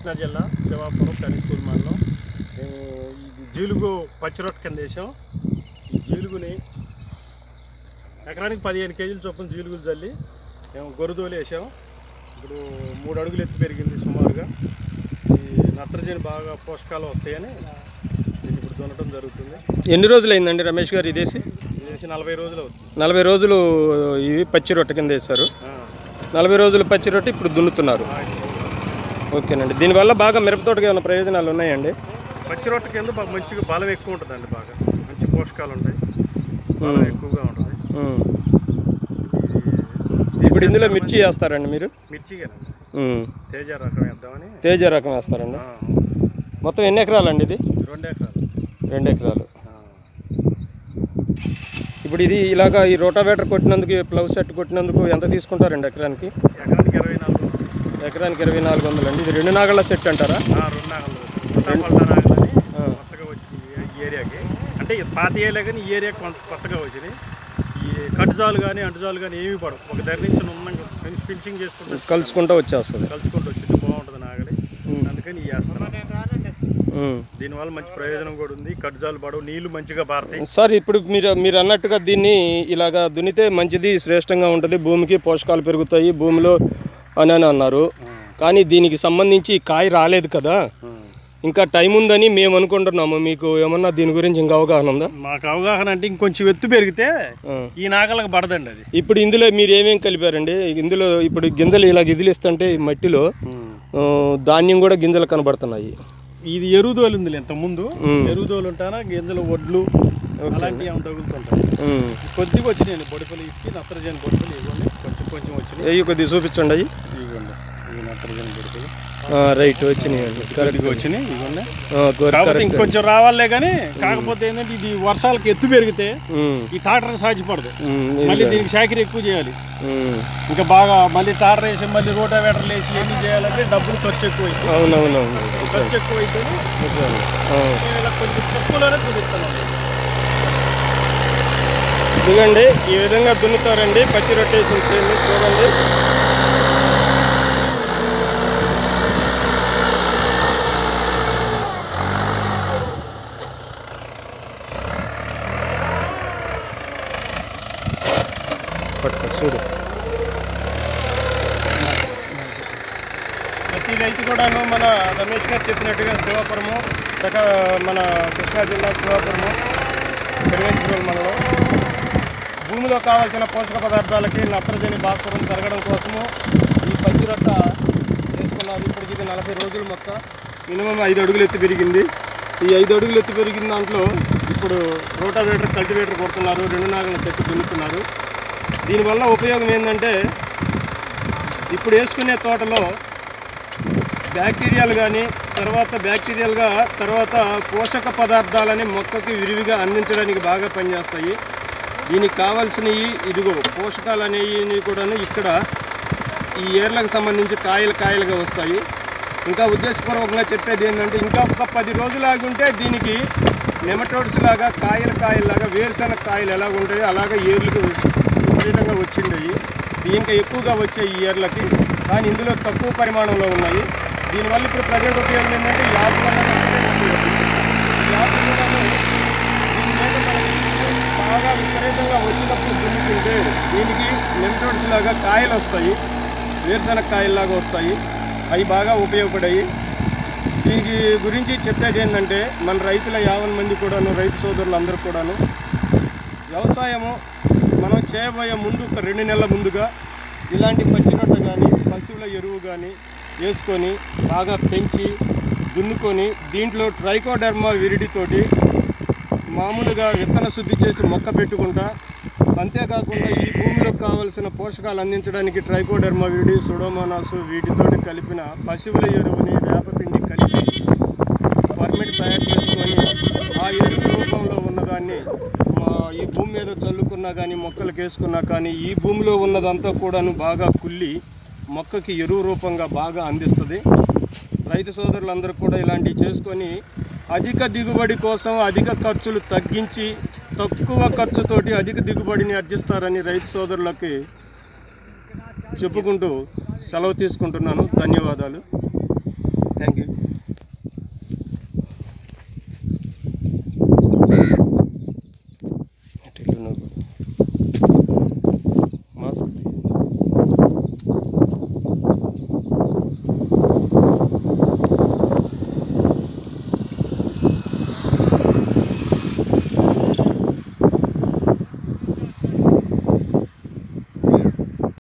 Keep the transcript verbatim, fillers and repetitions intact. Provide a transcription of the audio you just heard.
కృష్ణా జిల్లా శివాపురం కనికూరు మండలం. ఇది జీలుగు పచ్చిరొట్ట కింద వేసాం. ఈ జీలుగుని ఎకరానికి పదిహేను కేజీల చొప్పున జీలుగులు చల్లి మేము గొర్రెదోలి వేసాం. ఇప్పుడు మూడు అడుగులు ఎత్తు పెరిగింది సుమారుగా. ఈ నత్రజని బాగా పోషకాలు వస్తాయని దీన్ని ఇప్పుడు దున్నటం జరుగుతుంది. ఎన్ని రోజులు అయిందండి రమేష్ గారు ఇదేసి? ఇదేసి నలభై రోజులు అవుతుంది. నలభై రోజులు ఇవి పచ్చి రొట్టె కింద వేస్తారు. నలభై రోజులు పచ్చి రొట్టె ఇప్పుడు దున్నుతున్నారు. ఓకేనండి. దీనివల్ల బాగా మిరపతోటకి ఏమైనా ప్రయోజనాలు ఉన్నాయండి? పచ్చి రొట్టె కింద బాగా మంచిగా బలం ఎక్కువ ఉంటుందండి. బాగా మంచి పోషకాలు ఉంటాయి, బలం ఎక్కువగా ఉంటుంది. ఇప్పుడు ఇందులో మిర్చి వేస్తారండి మీరు? మిర్చిగానండి, తేజ రకం వేద్దామని. తేజ రకం వేస్తారండి. మొత్తం ఎన్ని ఎకరాలు అండి ఇది? రెండు ఎకరాలు. రెండు ఎకరాలు. ఇప్పుడు ఇది ఇలాగా ఈ రోటావేటర్ కొట్టినందుకు, ప్లవ్ సెట్ కొట్టినందుకు ఎంత తీసుకుంటారండి ఎకరానికి? ఎకరానికి ఇరవై నాలుగు ఎకరానికి ఇరవై నాలుగు వందలు అండి. ఇది రెండు నాగళ్ళ సెట్ అంటారా? రెండు నాగళ్ళు, నాగలని కొత్తగా వచ్చింది ఈ ఏరియాకి. అంటే పాత ఏరియా కానీ ఈ ఏరియా కొత్తగా వచ్చింది. ఈ కట్టుజాలు కానీ అంటుజాలు కానీ ఏమీ పడవు. ఒక దగ్గర నుంచి ఉన్నాం ఫినిషింగ్ చేసుకుంటూ కలుసుకుంటూ వచ్చేస్తుంది. కలుసుకుంటూ వచ్చింది, బాగుంటుంది నాగలి. అందుకని ఈ వేస్తాను. దీనివల్ల మంచి ప్రయోజనం కూడా ఉంది. కట్టుజాలు పడవు, నీళ్లు మంచిగా పారుతాయి. సార్ ఇప్పుడు మీరు మీరు అన్నట్టుగా దీన్ని ఇలాగా దున్నితే మంచిది, శ్రేష్టంగా ఉంటుంది, భూమికి పోషకాలు పెరుగుతాయి భూమిలో అని అని అన్నారు. కానీ దీనికి సంబంధించి కాయ రాలేదు కదా, ఇంకా టైం ఉందని మేము అనుకుంటున్నాము. మీకు ఏమన్నా దీని గురించి ఇంకా అవగాహన ఉందా? మాకు అవగాహన అంటే ఇంకొంచెం ఎత్తు పెరిగితే ఈ నాగలకు పడదండి అది. ఇప్పుడు ఇందులో మీరు ఏమేమి కలిపారండి? ఇందులో ఇప్పుడు గింజలు ఇలా గిదిలిస్తుంటే మట్టిలో ధాన్యం కూడా గింజలు కనబడుతున్నాయి. ఇది ఎరువుదోలు ఉంది ఇంతకుముందు. ఎరువుదోలు ఉంటానా గింజలు, వడ్లు అలాంటివి ఏమైనా తగులుతుంటాయి. కొద్దిగా వచ్చినాయండి బొడిపలు ఇచ్చి, నత్రజని బొడిపలు ఇవ్వండి. కొంచెం కొంచెం వచ్చినాయి. అవి కొద్దిగా చూపించండి. అవి ఇవ్వండి, ఈ నత్రజని బొడిపలు రైట్ వచ్చినాయి, కరెక్ట్గా వచ్చినాయి. ఇవ్వండి. కాకపోతే ఇంకొంచెం రావాలే కానీ, కాకపోతే ఏంటంటే ఇది వర్షాలకు ఎత్తు పెరిగితే ఈ టాటర్ సాధ్యపడదు. మళ్ళీ దీనికి శాఖరి ఎక్కువ చేయాలి. ఇంకా బాగా మళ్ళీ టాటర్ వేసి మళ్ళీ రోటావేటర్లు వేసి ఎన్ని చేయాలంటే డబ్బులు ఖర్చు ఎక్కువ అవుతుంది. అవునవునవును, ఖర్చు ఎక్కువ అయితే ఇలా కొంచెం తక్కువలోనే చూపిస్తాను. ఇదిగండి ఈ విధంగా దున్నుతారండి పచ్చి రొట్టేసిన చేను. చూడండి, చూడు, ప్రతి రైతు కూడాను మన రమేష్ గారు చెప్పినట్టుగా శివాపురము, మన కృష్ణా జిల్లా శివాపురము పెరుగంచిప్రోలు మండలం భూమిలో కావాల్సిన పోషక పదార్థాలకి నత్రజని, భాస్వరం పెరగడం కోసము ఈ పచ్చి రొట్ట చేసుకున్నారు. ఇప్పటికి ఇది నలభై రోజులు మొత్తం మినిమం ఐదు అడుగులు ఎత్తు పెరిగింది. ఈ ఐదు అడుగులు ఎత్తు పెరిగిన దాంట్లో ఇప్పుడు రోటావేటర్, కల్టివేటర్ కొడుతున్నారు, రెండు నాగల చెట్టు దున్నుతున్నారు. దీనివల్ల ఉపయోగం ఏంటంటే, ఇప్పుడు వేసుకునే తోటలో బ్యాక్టీరియాలు కానీ తర్వాత బ్యాక్టీరియల్గా తర్వాత పోషక పదార్థాలని మొక్కకి విరివిగా అందించడానికి బాగా పనిచేస్తాయి. దీనికి కావాల్సినవి ఇదిగో పోషకాలు అనేవి కూడా ఇక్కడ ఈ ఏర్లకు సంబంధించి కాయలు కాయలుగా వస్తాయి. ఇంకా ఉద్దేశపూర్వకంగా చెప్పేది ఏంటంటే, ఇంకా ఒక పది రోజులు ఆగుంటే దీనికి నెమటోడ్స్ లాగా కాయలు కాయల్లాగా వేరుశెనగ కాయలు ఎలాగ ఉంటాయో అలాగా ఏర్లకు విపరీతంగా వచ్చిండయి. ఇంకా ఎక్కువగా వచ్చాయి ఈ ఏర్లకి, కానీ ఇందులో తక్కువ పరిమాణంలో ఉన్నాయి. దీనివల్ల ఇప్పుడు ప్రజలకు ఉపయోగం ఏంటంటే, యాప్ వల్ల యాప్ బాగా విపరీతంగా వచ్చినప్పుడు దున్నుకుంటే దీనికి నెమటోడ్స్ లాగా కాయలు వస్తాయి, వేరుశెనగ కాయల్లాగా వస్తాయి. అవి బాగా ఉపయోగపడాయి. దీనికి గురించి చెప్పేది ఏంటంటే, మన రైతుల యాభై మంది కూడాను, రైతు సోదరులు అందరూ కూడాను వ్యవసాయము మనం చేయబోయే ముందు ఒక రెండు నెలల ముందుగా ఇలాంటి పచ్చి రొట్ట కానీ పశువుల ఎరువు కానీ వేసుకొని బాగా పెంచి దున్నుకొని దీంట్లో ట్రైకోడర్మా విరిడితోటి మామూలుగా విత్తన శుద్ధి చేసి మొక్క పెట్టుకుంటా, అంతేకాకుండా ఈ భూమిలో కావలసిన పోషకాలు అందించడానికి ట్రైకోడర్మా విరిడి, సుడోమోనాసు వీటితోటి కలిపిన పశువుల ఎరువుని వేపపిండి కలిపి పర్మిట్ తయారు చేసుకొని ఆ ఎరువు రూపంలో ఉన్నదాన్ని ఈ భూమి మీద చల్లుకున్నా కానీ, మొక్కలకు వేసుకున్నా కానీ ఈ భూమిలో ఉన్నదంతా కూడాను బాగా కుళ్ళి మొక్కకి ఎరువు రూపంగా బాగా అందిస్తుంది. రైతు సోదరులందరూ కూడా ఇలాంటివి చేసుకొని అధిక దిగుబడి కోసం అధిక ఖర్చులు తగ్గించి తక్కువ ఖర్చుతోటి అధిక దిగుబడిని ఆర్జిస్తారని రైతు సోదరులకి చెప్పుకుంటూ సెలవు తీసుకుంటున్నాను. ధన్యవాదాలు. Thank you